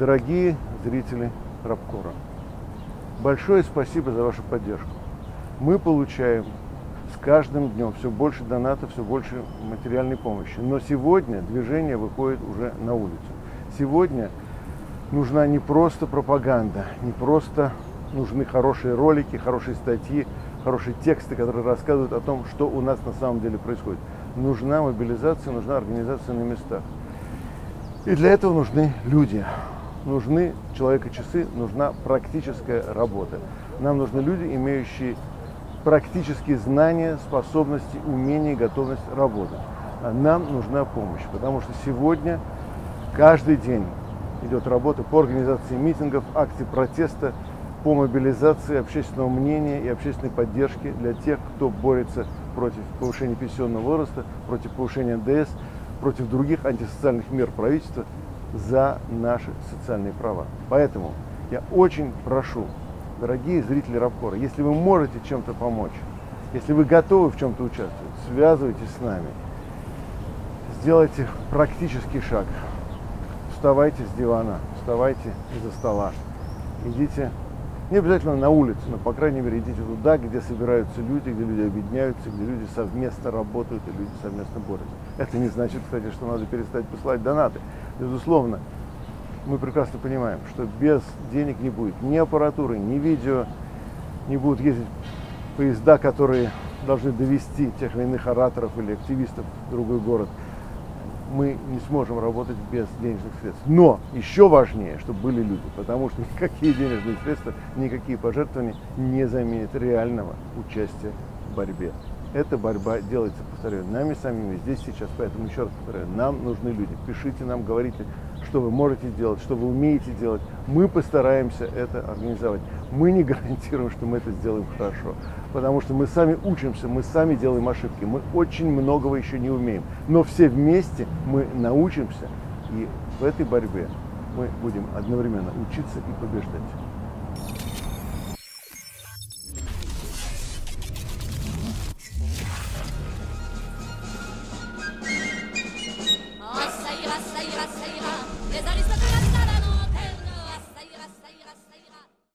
Дорогие зрители Рабкора, большое спасибо за вашу поддержку. Мы получаем с каждым днем все больше донатов, все больше материальной помощи. Но сегодня движение выходит уже на улицу. Сегодня нужна не просто пропаганда, не просто нужны хорошие ролики, хорошие статьи, хорошие тексты, которые рассказывают о том, что у нас на самом деле происходит. Нужна мобилизация, нужна организация на местах. И для этого нужны люди. Нужны человека-часы, нужна практическая работа. Нам нужны люди, имеющие практические знания, способности, умения, готовность работать. А нам нужна помощь, потому что сегодня каждый день идет работа по организации митингов, акций протеста, по мобилизации общественного мнения и общественной поддержки для тех, кто борется против повышения пенсионного возраста, против повышения НДС, против других антисоциальных мер правительства за наши социальные права. Поэтому я очень прошу, дорогие зрители Рабкора, если вы можете чем-то помочь, если вы готовы в чем-то участвовать, связывайтесь с нами, сделайте практический шаг, вставайте с дивана, вставайте из-за стола, идите, не обязательно на улицу, но, по крайней мере, идите туда, где собираются люди, где люди объединяются, где люди совместно работают и люди совместно борются. Это не значит, кстати, что надо перестать посылать донаты. Безусловно, мы прекрасно понимаем, что без денег не будет ни аппаратуры, ни видео, не будут ездить поезда, которые должны довести тех или иных ораторов или активистов в другой город. Мы не сможем работать без денежных средств. Но еще важнее, чтобы были люди, потому что никакие денежные средства, никакие пожертвования не заменят реального участия в борьбе. Эта борьба делается, повторяю, нами самими здесь сейчас. Поэтому еще раз повторяю, нам нужны люди. Пишите нам, говорите, что вы можете делать, что вы умеете делать. Мы постараемся это организовать. Мы не гарантируем, что мы это сделаем хорошо, потому что мы сами учимся, мы сами делаем ошибки. Мы очень многого еще не умеем. Но все вместе мы научимся, и в этой борьбе мы будем одновременно учиться и побеждать.